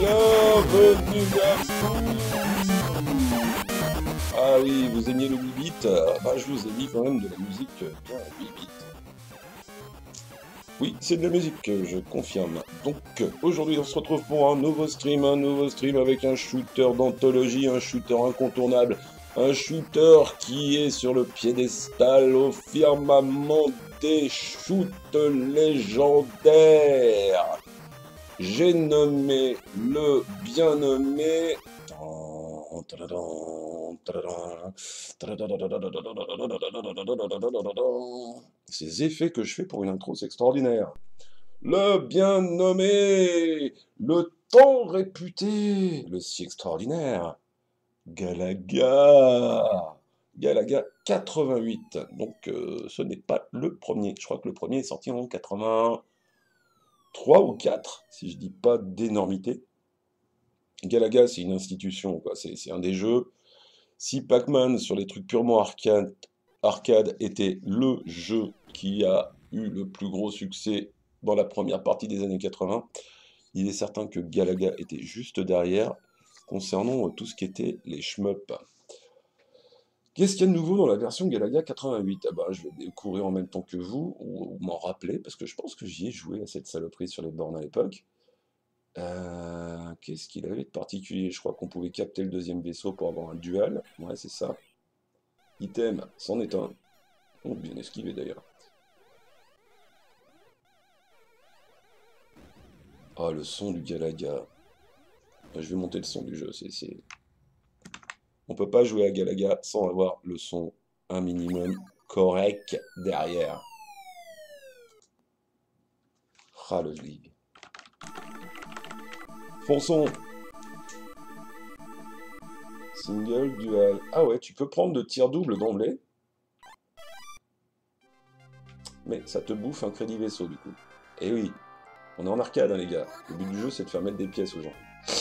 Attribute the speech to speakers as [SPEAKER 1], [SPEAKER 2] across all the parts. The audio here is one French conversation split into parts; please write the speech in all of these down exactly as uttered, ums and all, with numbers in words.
[SPEAKER 1] Bienvenue à vous. Ah oui, vous aimiez le huit bits? Bah, je vous ai mis quand même de la musique bien huit bits. Oui, c'est de la musique, je confirme. Donc, aujourd'hui, on se retrouve pour un nouveau stream, un nouveau stream avec un shooter d'anthologie, un shooter incontournable, un shooter qui est sur le piédestal au firmament des shoots légendaires. J'ai nommé le bien nommé... Ces effets que je fais pour une intro, c'est extraordinaire. Le bien nommé, le tant réputé, le si extraordinaire, Galaga. Galaga quatre-vingt-huit. Donc euh, ce n'est pas le premier. Je crois que le premier est sorti en quatre-vingt-trois ou quatre, si je dis pas d'énormité. Galaga, c'est une institution, quoi. C'est c'est un des jeux. Si Pac-Man, sur les trucs purement arcade, arcade, était le jeu qui a eu le plus gros succès dans la première partie des années quatre-vingts, il est certain que Galaga était juste derrière, concernant tout ce qui était les shmups. Qu'est-ce qu'il y a de nouveau dans la version Galaga quatre-vingt-huit? Ah bah, je vais découvrir en même temps que vous, ou, ou m'en rappeler, parce que je pense que j'y ai joué à cette saloperie sur les bornes à l'époque. Euh, Qu'est-ce qu'il avait de particulier? Je crois qu'on pouvait capter le deuxième vaisseau pour avoir un duel. Ouais, c'est ça. Item, c'en est un. Oh, bien esquivé d'ailleurs. Ah, le son du Galaga. Je vais monter le son du jeu. C'est, c'est... On peut pas jouer à Galaga sans avoir le son un minimum correct derrière. Ah, le League. Fonçons. Single, dual. Ah ouais, tu peux prendre de tir double d'emblée. Mais ça te bouffe un crédit vaisseau du coup. Et oui, on est en arcade hein, les gars. Le but du jeu c'est de faire mettre des pièces aux gens.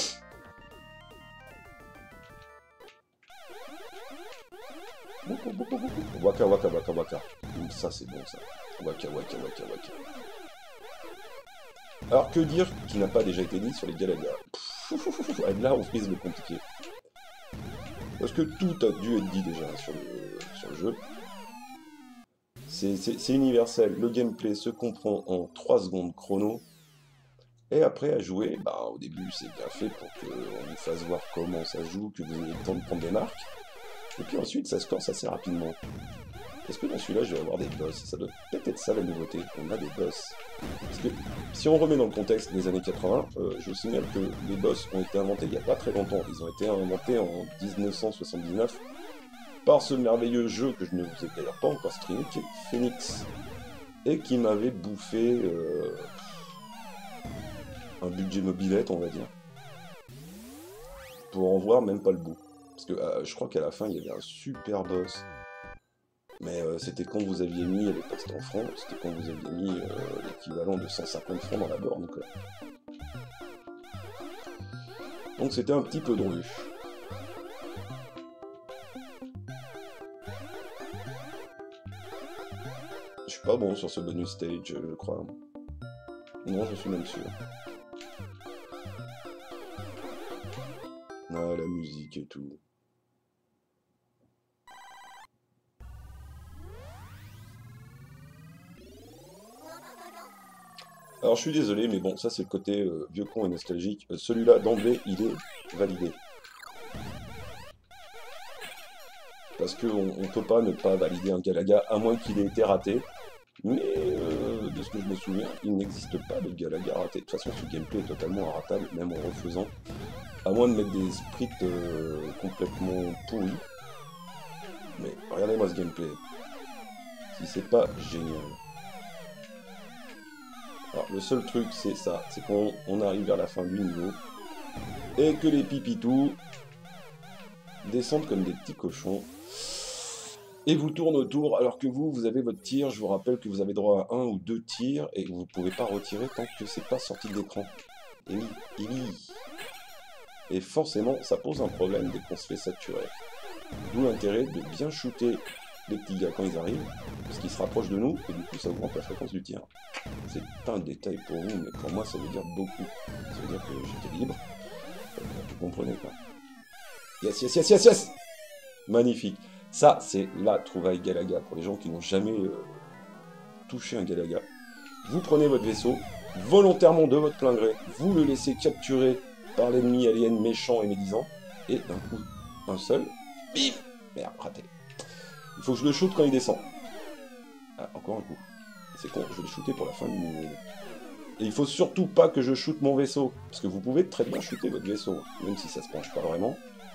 [SPEAKER 1] Waka waka waka waka. Ça c'est bon ça. Waka waka waka waka. Alors que dire qui n'a pas déjà été dit sur les Galaga? Là on frise le compliqué. Parce que tout a dû être dit déjà sur le, sur le jeu. C'est universel, le gameplay se comprend en trois secondes chrono. Et après à jouer, bah au début c'est bien fait pour qu'on vous fasse voir comment ça joue, que vous ayez le temps de prendre des marques. Et puis ensuite ça se corse assez rapidement. Est-ce que dans celui-là je vais avoir des boss? Ça doit peut-être être ça la nouveauté, on a des boss. Parce que si on remet dans le contexte des années quatre-vingts, euh, je vous signale que les boss ont été inventés il n'y a pas très longtemps. Ils ont été inventés en mille neuf cent soixante-dix-neuf par ce merveilleux jeu que je ne vous ai d'ailleurs pas encore streamé, qui est Phoenix. Et qui m'avait bouffé euh, un budget mobilette, on va dire. Pour en voir même pas le bout. Parce que euh, je crois qu'à la fin, il y avait un super boss. Mais euh, c'était quand vous aviez mis, à l'époque c'était en francs, c'était quand vous aviez mis euh, l'équivalent de cent cinquante francs dans la borne, quoi. Donc c'était un petit peu drôle. Je suis pas bon sur ce bonus stage, je crois. Non, je suis même sûr. Ah, la musique et tout. Alors je suis désolé, mais bon, ça c'est le côté euh, vieux con et nostalgique. Euh, Celui-là, d'emblée, il est validé. Parce qu'on ne peut pas ne pas valider un Galaga, à moins qu'il ait été raté. Mais euh, de ce que je me souviens, il n'existe pas de Galaga raté. De toute façon, ce gameplay est totalement inratable, même en refaisant. À moins de mettre des sprites euh, complètement pourris. Mais regardez-moi ce gameplay. Si c'est pas génial. Alors le seul truc c'est ça, c'est qu'on on arrive vers la fin du niveau. Et que les pipitous descendent comme des petits cochons. Et vous tournent autour alors que vous, vous avez votre tir. Je vous rappelle que vous avez droit à un ou deux tirs et vous ne pouvez pas retirer tant que c'est pas sorti de l'écran. Et oui, et oui. Et forcément, ça pose un problème dès qu'on se fait saturer. D'où l'intérêt de bien shooter les petits gars quand ils arrivent, parce qu'ils se rapprochent de nous, et du coup ça augmente la fréquence du tir. C'est un détail pour vous, mais pour moi ça veut dire beaucoup. Ça veut dire que j'étais libre, Vous comprenez quoi? Yes, yes, yes, yes, yes! Magnifique. Ça, c'est la trouvaille Galaga. Pour les gens qui n'ont jamais euh, touché un Galaga. Vous prenez votre vaisseau, volontairement de votre plein gré, vous le laissez capturer par l'ennemi alien méchant et médisant, et d'un coup, un seul, bif! Merde, raté. Il faut que je le shoote quand il descend. Ah, encore un coup. C'est con, je vais le shooter pour la fin du niveau. Et il faut surtout pas que je shoote mon vaisseau, parce que vous pouvez très bien shooter votre vaisseau, même si ça se penche pas vraiment.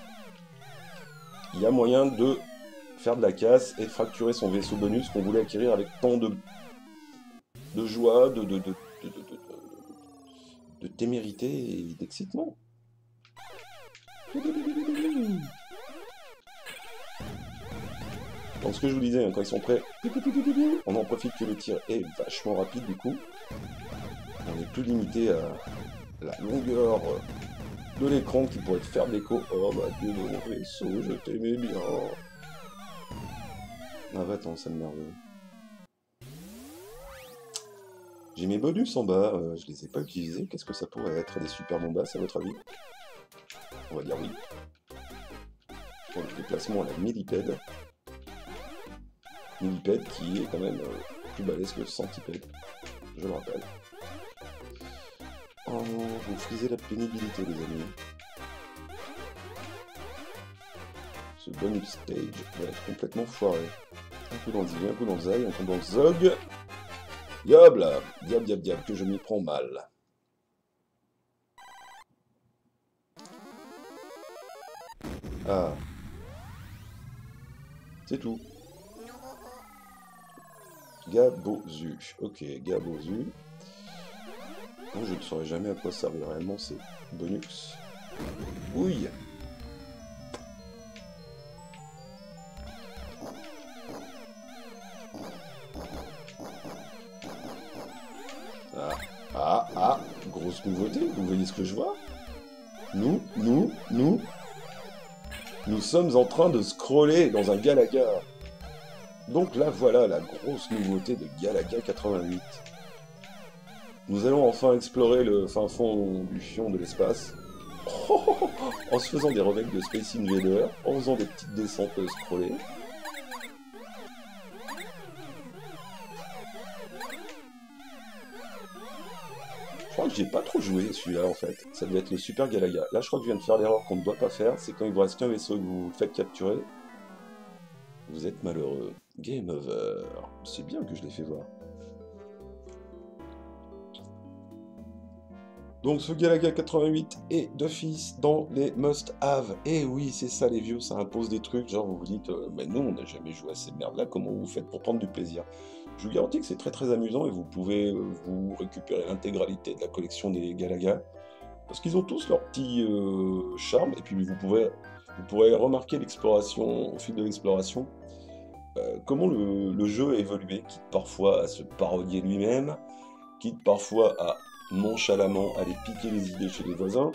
[SPEAKER 1] Il y a moyen de faire de la casse et de fracturer son vaisseau bonus qu'on voulait acquérir avec tant de, de joie, de, de, de, de, de, de, de témérité et d'excitement. Donc ce que je vous disais, hein, quand ils sont prêts, on en profite que le tir est vachement rapide du coup. On est plus limité à la longueur de l'écran qui pourrait te faire de l'écho. Oh ma dieu, mon vaisseau, je t'aimais bien. Ah bah attends, ça me nerve. J'ai mes bonus en bas, euh, je les ai pas utilisés. Qu'est-ce que ça pourrait être? Des super bombas, à votre avis? On va dire oui. Pour le déplacement à la millipède. Millipède qui est quand même euh, plus balèze que centipède, je le rappelle. Oh, vous frisez la pénibilité, les amis. Ce bonus stage va être complètement foiré. Un coup dans le zig, un coup dans le zag, un coup dans le zog. Yobla, diable, diable, diable, que je m'y prends mal. Ah. C'est tout. Gabozu. Ok, Gabozu. Bon, je ne saurais jamais à quoi servir réellement ces bonus. Oui. Ah, ah, ah, grosse nouveauté, vous voyez ce que je vois? Nous, nous, nous, nous sommes en train de scroller dans un Galaga. Donc là, voilà la grosse nouveauté de Galaga quatre-vingt-huit. Nous allons enfin explorer le fin fond du fion de l'espace. Oh, oh, oh, en se faisant des remakes de Space Invader, en faisant des petites descentes scrollées. Je crois que j'ai pas trop joué celui-là en fait. Ça devait être le Super Galaga. Là, je crois que je viens de faire l'erreur qu'on ne doit pas faire. C'est quand il vous reste qu'un vaisseau et que vous le faites capturer. Vous êtes malheureux. Game over. C'est bien que je l'ai fait voir. Donc ce Galaga quatre-vingt-huit est d'office dans les must-have. Et oui, c'est ça les vieux, ça impose des trucs, genre vous vous dites, euh, mais nous on n'a jamais joué à ces merdes-là, comment vous faites pour prendre du plaisir? Je vous garantis que c'est très très amusant et vous pouvez euh, vous récupérer l'intégralité de la collection des Galaga. Parce qu'ils ont tous leur petit euh, charme, et puis vous pourrez, vous pourrez remarquer l'exploration, au fil de l'exploration, euh, comment le, le jeu a évolué, quitte parfois à se parodier lui-même, quitte parfois à nonchalamment aller piquer les idées chez les voisins.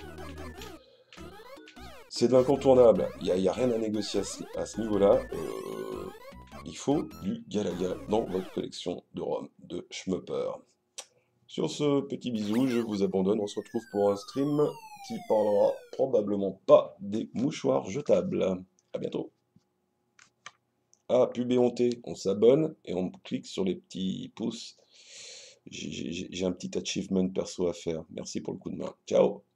[SPEAKER 1] C'est de l'incontournable, il n'y a, y a rien à négocier à ce, à ce niveau-là. Euh, il faut du Galaga dans votre collection de ROM de Shmupper. Sur ce petit bisou, je vous abandonne, on se retrouve pour un stream qui parlera probablement pas des mouchoirs jetables. A bientôt. Ah, pub éhontée, on s'abonne et on clique sur les petits pouces. J'ai un petit achievement perso à faire. Merci pour le coup de main. Ciao!